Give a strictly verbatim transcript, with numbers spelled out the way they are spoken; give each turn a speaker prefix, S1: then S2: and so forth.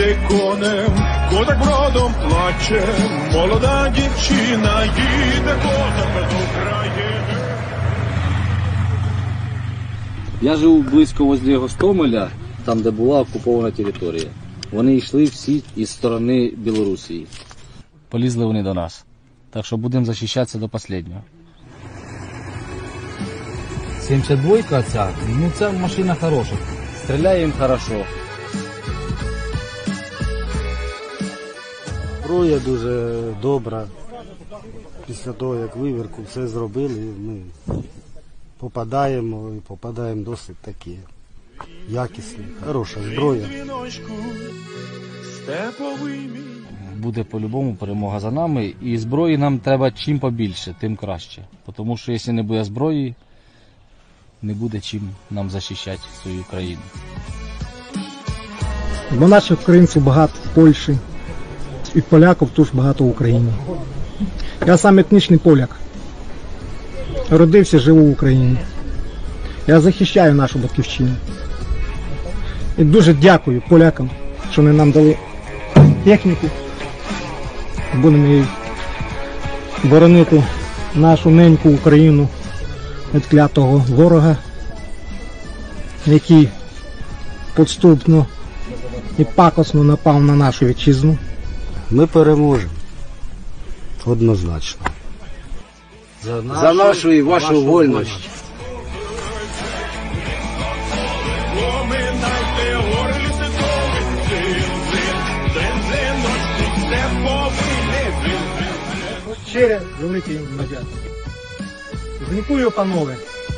S1: їде конем, козак бродом плаче, молода дівчина їде, козак без України.
S2: Я живу близько возле Гостомеля, там, де була окупована територія. Вони йшли всі із сторони Білорусі. Полізли вони до нас. Так що будемо захищатися до останнього. сімдесят два ця, ну ця машина хороша. Стріляє їм хорошо.
S3: Зброя дуже добра. Після того, як вивірку все зробили, ми попадаємо і попадаємо досить такі якісні, хороша зброя.
S2: Буде по-любому перемога за нами, і зброї нам треба чим побільше, тим краще. Тому що якщо не буде зброї, не буде чим нам захищати свою країну.
S4: Бо наших українців багато в Польщі, і поляків теж багато в Україні. Я сам етнічний поляк. Родився, живу в Україні. Я захищаю нашу батьківщину. І дуже дякую полякам, що вони нам дали техніку. Будемо її боронити нашу неньку Україну від клятого ворога, який підступно і пакосно напав на нашу вітчизну.
S3: Ми переможемо. Однозначно.
S5: За нашу, За нашу і вашу, вашу вольність.
S4: Щире велике їм подяку. Дякую, панове.